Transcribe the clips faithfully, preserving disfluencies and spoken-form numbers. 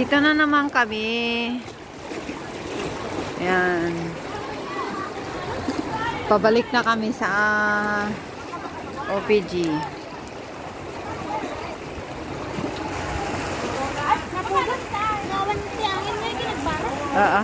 Dito na naman kami. Ayan. Pabalik na kami sa O P G. Oo.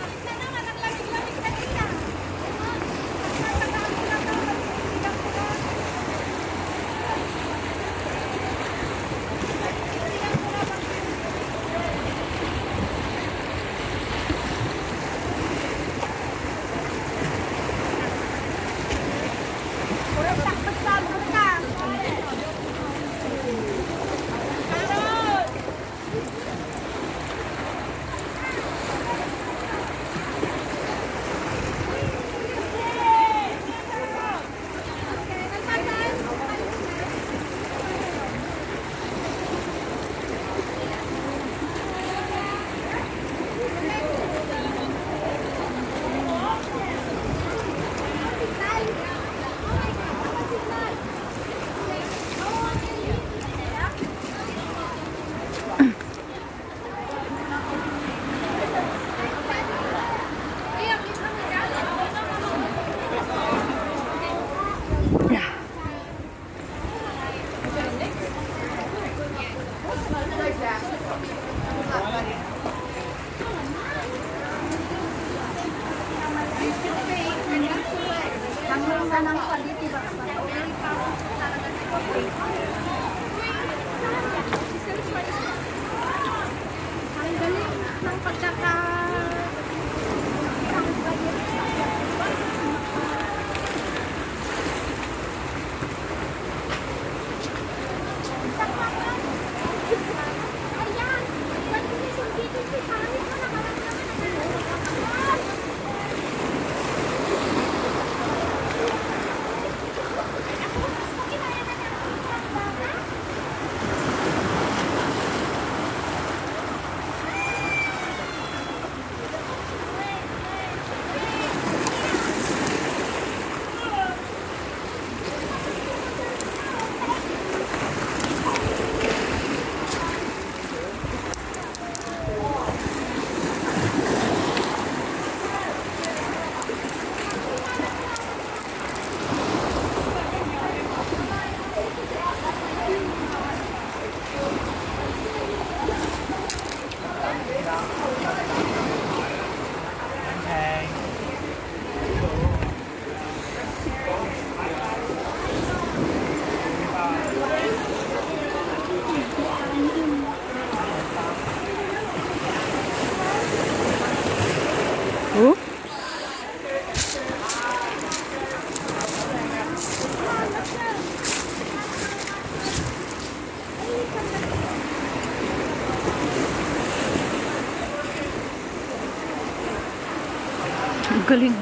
Galing.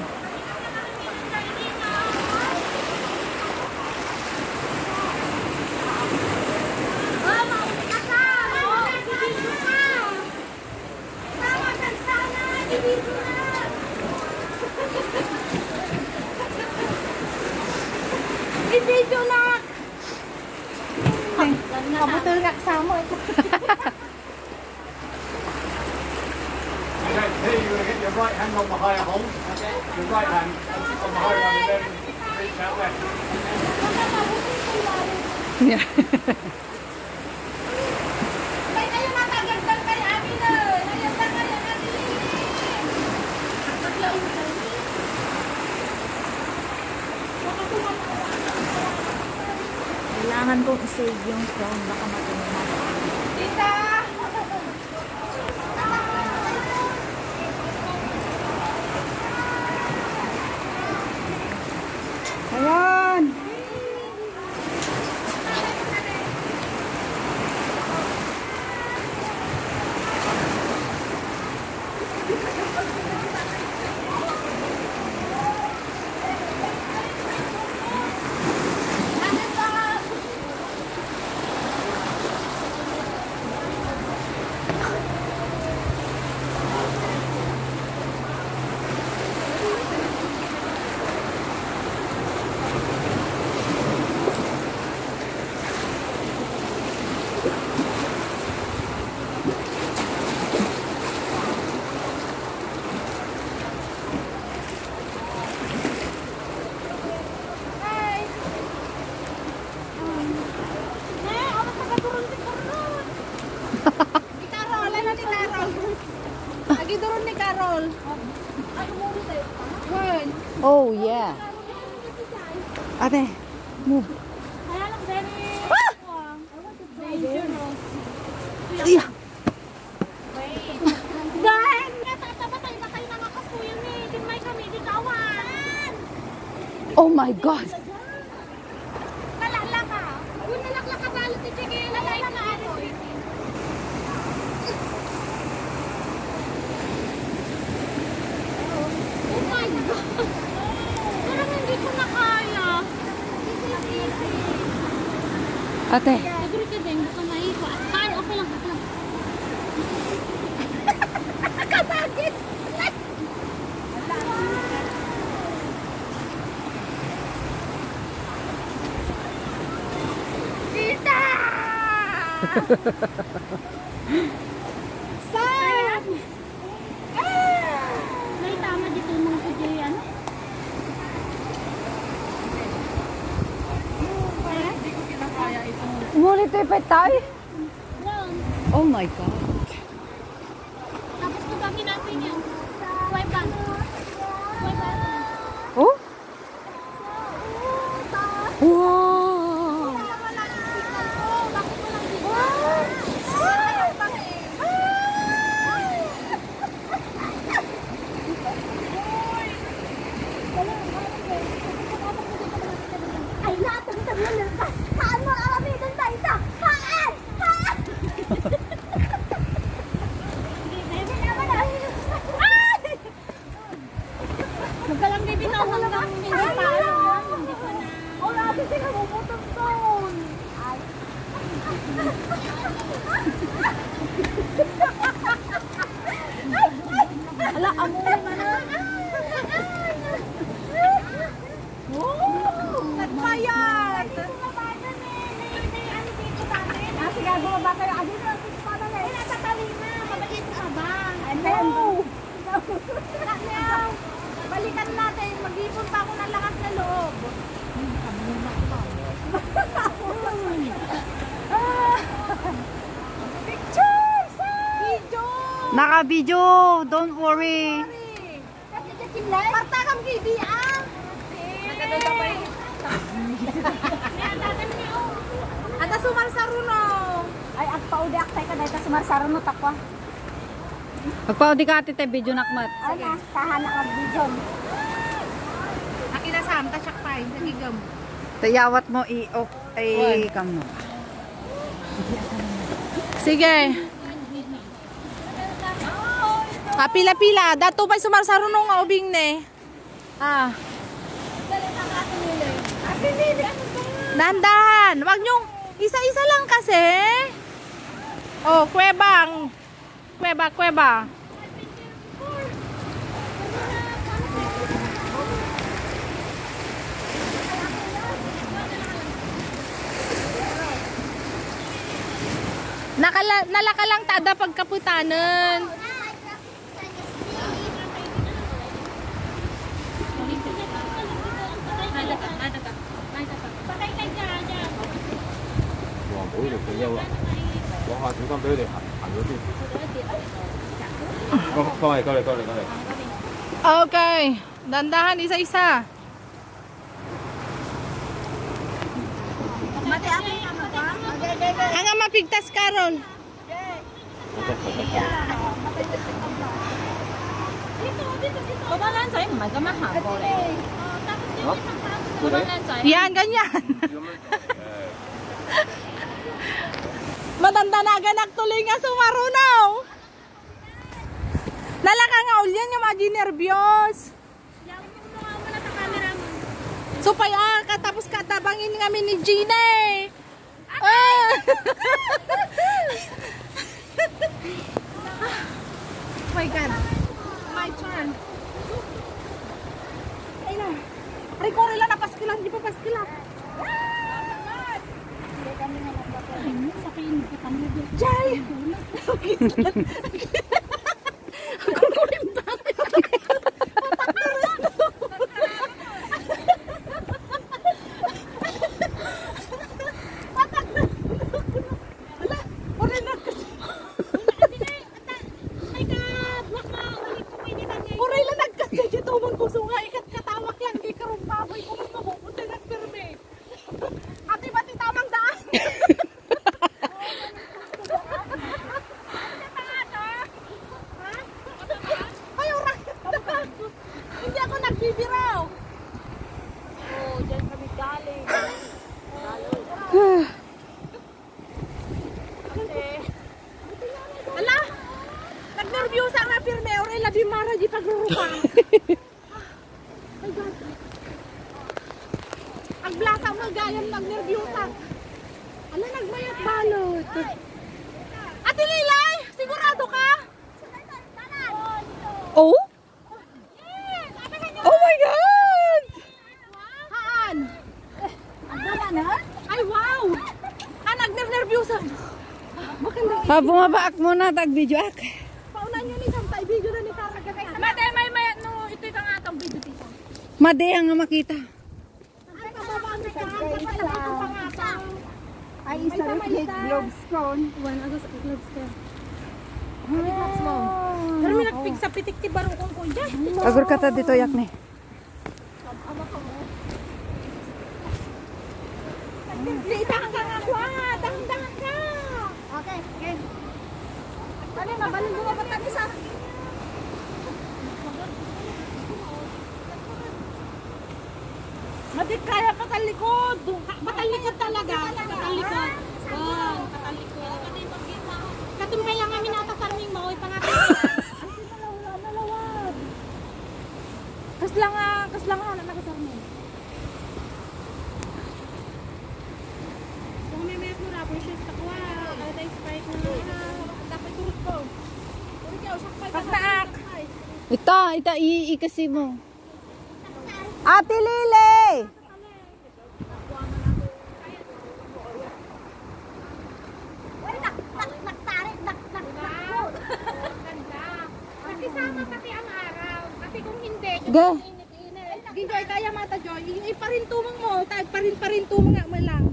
Video na. Kabutul nga kasama ito. Here you're going to get your right hand on the higher hold. Okay. Your right hand on the higher one and then reach out left. Yeah. Kailangan kong i-save yung phone, baka matunan. Tita! Ayan! Oh, yeah. Ate, move. Kaya lang very... Ah! Dangerous. Yeah. Dahil natatabatay na kayo nakakasuyan eh. Dinmay kami, di kawan. Oh my God. Nalala ka. Kung nalakla ka balot ni Chige, lalay na ako. Oh my God. Parang hindi ko na kaya. This is easy. Ate. Siguro ka din, gusto na iko. Kaan, okay lang, okay lang. Katagis! Tita! Saan? May tama dito mga kudyan. Ngunit ipit tayo. Wow. Oh my God. Tapos tubagin natin yan. Wipe back. Wipe back. Oh? Wow. Ay, lahat ng tabi ka. Kaan mo alamitan tayo ito. Kaan! Kaan! Hindi naman ah. Ay! Magkalang baby na hanggang hindi pa alam. Hindi ko na. O, nabi sila bumutong doon. Ay. Ala, amoy man na. Nagbayad! Ah, sige, bumaba kayo. Ah, dito ang pispada na. Wala sa tali na. Mabaliit ka ba? No! No! Balikan natin. Mag-ipon pa ako ng lakas na loob. Pictures! Video! Naka-video. Don't worry. Parta kang gibi ah! Nakadala pa rin. Ada sumar saruno. Ay, agpa-udi aktay ka dahil ka sumar saruno takwa. Magpaudi ka ate tayo video nakmat. Ay, kahana ka video. Nakinasam, tasyak pa, nagigam. Tayawat mo i-ok. Ay, kamo. Sige. Ah, pila-pila. Dato may sumarsarunong nga ubing ne. Ah. Dandan. Wag nyong isa-isa lang kasi. Oh, kwebang. Kweba, kweba. Nakala, nalaka lang tada pagkaputanan. Okay, dandahan isa-isa. Ang mapigtas karon. Yan, ganyan. Matanda-nagan tuloy nga sumarunaw. Nalaka nga ulyan yung mga ginervyos. Supay ah, katapos katabangin kami ni Gina eh. Ah. My God. My turn. Ay na. Ay ko rin lang na paskilan, di pa paskilan. Jai! Ako ko rin ba? Wala, wala na kasi. Ay ka, buwak na. Ulit ko pwede ka nagbibiraw. Oh, dyan kami galing. Ala, nagnervyusa nga pirme, oray labi mara di pagrurupa. Ay God. Ang blasa mo gayam nagnervyusa. Ala, nagmayat balot. Ate Lilay, sigurado ka? Oh? Oh my God! Haan? Ay wow! Ah, nagnervyusa. Pa, bumabaak muna, tag-video ak. Paunan nyo ni Samtay, video na ni Karagat. Mate, may may, no, ito yung atong video dito. Made ang nga makita. Ay, kababaan ni Karagat, ito pangatang. Ay, isa rin yung gloves ko. One, agos, gloves ka. Ay, gloves mo. Pero may nagpig sa pitik ti barukong ko dyan. Agur kata dito yak ni. Liitahan ka nga, kwa. Dahan-dahan ka. Okay, okay. Ano, nabalin mo ba tayo sa... Madik kaya patalikod. Patalikod talaga. Patalikod. Oh, patalikod. Katumbay lang kami nata sa aming maoy pangatin. Kaslang nga, kaslang nga, anak sa amin. So, may mayat mo rubber shoes takwa. Kaya tayo sprite na nga. Dapat turut ko. Turut ka, usak pa. Pagtaak. Ito, ito, iikasi mo. Ate Lily! Ay, nak, nak, naktarik, nak, nak, nak. Nakisama pati ang araw. Kasi kung hindi, Ge. Ginjoy, kaya mata Joy. Iparintumang mo. Tag parin-parintumang nga mo lang.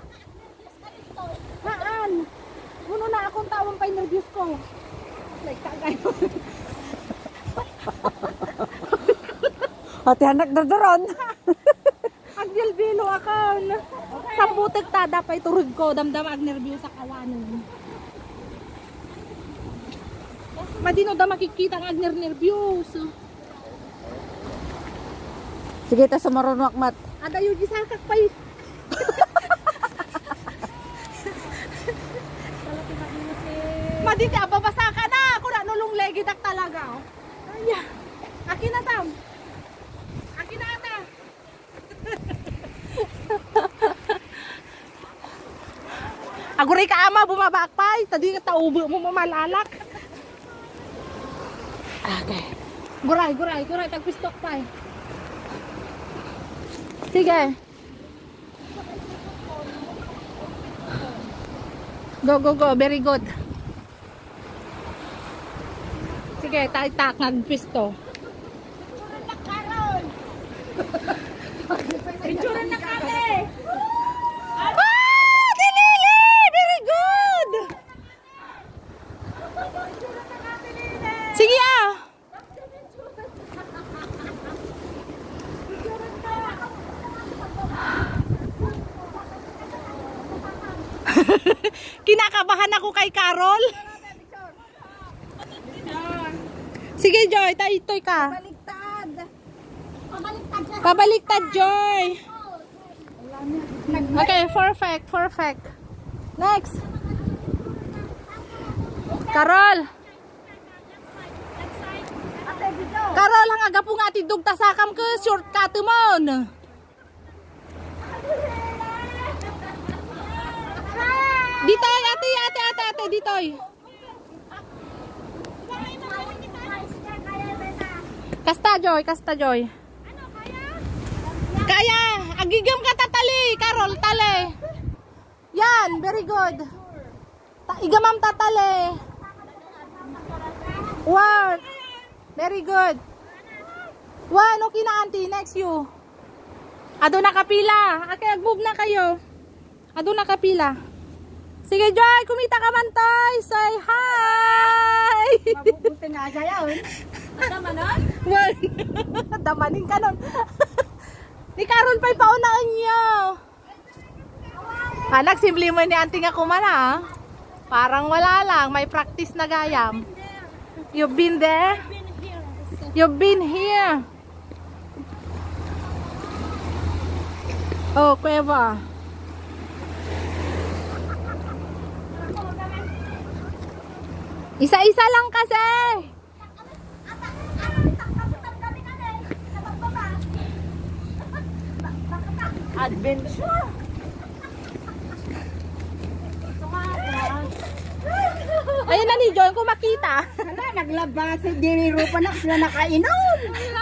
Haan. Uno na akong tawang pa nervous ko. Like, tagay mo. Ate anak dardaron. Ang bilbilo akon. Sambutig tada pa iturod ko. Damdam ag nervous sa kawanon. Madino da makikita ang ag nervous. Sige, ta sumarunok mat. Ada yung gisakak pa yun. Maditi, babasa ka na. Ako na nulong legidak talaga. Ay, akin na Sam. Akin na ata. Aguray ka ama, bumabakpay. Tadi ka taubo mo mamalalak. Okay. Guray, guray, guray. Tagpistok pa eh. Sige. Go, go, go. Very good. Sige, tak-tak. Nagpisto. Picturean na kami. Ah! Dinili! Very good! Sige ah! Kinakabahan ako kay Carol. Sige Joy, taitoy ka. Baliktad. Pabaliktad siya. Pabaliktad Joy. Okay, perfect, perfect. Next. Carol. Ate, dito. Carol, ang aga po nga tidog tasakam ka shortcut mo. Dito, ate, ate, ate, ate, dito. Kasta Joy, kasta Joy. Ano, kaya? Kaya, agigam ka tatali, Carol, tali. Yan, very good. Ta igamam tatali. Work. Very good. One, okay na auntie, next you. Ado na kapila. Okay, mag-move na kayo. Ado na kapila. Sige Joy, kumita ka man toy. Say hi. Mabubuti nga kaya yun. Ada manon? Well, damanin ka nun. Ni Carol pa'y paunaan niyo. Anak, simple mo ni auntie nga kumana ah. Parang wala lang, may practice na gayam. You've been there? You've been here. Oh, kuweba. Isa-isa lang kasi. Adventure. Ayun na ni John, kung makita. Hala, naglabas. Diniro pa na sila nakainom.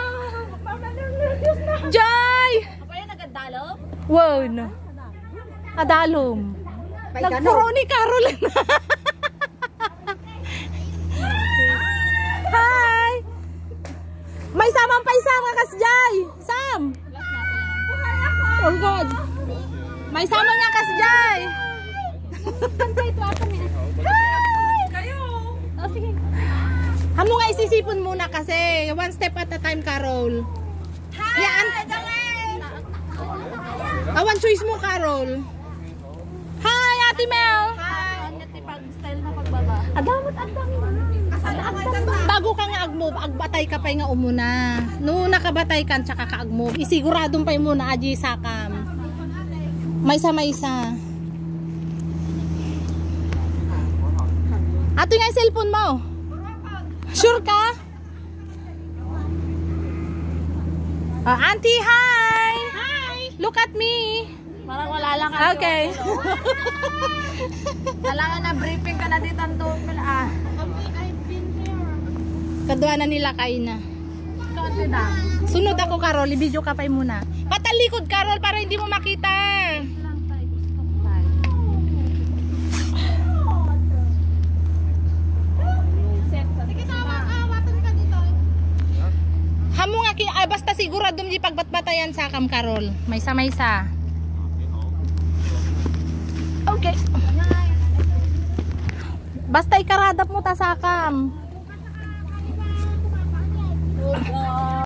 Joy! Apa yan, nagandalom? Wow, no. Adalom. Pay Nagpuro ni Carol. Hi! May samang pa isa nga kasjay. Sam! Oh God! May sama nga kasjay. Oh, sige. Hamo nga isisipon muna kasi. One step at a time, Carol. Hi! Yan. Awan choice mo, Carol. Hi, Ate Mel. Hi. Pag-style na pagbaba. Adamot, adamot. Bago ka nga agmove, agbatay ka pa nga umuna. No nakabatay ka, tsaka ka agmove. Isiguradong pa muna, aji sakam. Maysa maysa. Ato nga yung cellphone mo. Sure ka? Ah, Auntie, hi! Hi. Look at me. Parang wala lang. Okay. Kailangan na briefing ka na dito ang tupil. Ah. Kadwa na nila kain na. Kaunti na. Sunod ako, Carol. I-video ka pa muna. Patalikod, Carol, para hindi mo makita. Lang tayo. Stop tayo. Sige, tawa ka. Watan ka dito. Hamo nga, ki- ay, basta sigurado di pagbatbatayan sa kam, Carol. Maysa maysa. Okay. Basta ikaradap mo ta sa kam.